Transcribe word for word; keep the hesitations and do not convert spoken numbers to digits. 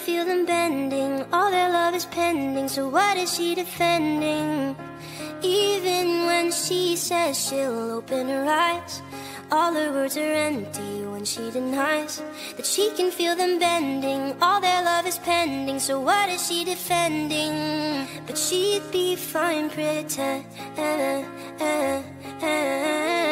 feel them bending, all their love is pending, so what is she defending? Even when she says she'll open her eyes, all her words are empty when she denies that she can feel them bending, all their love is pending, so what is she defending? But she'd be fine pretending.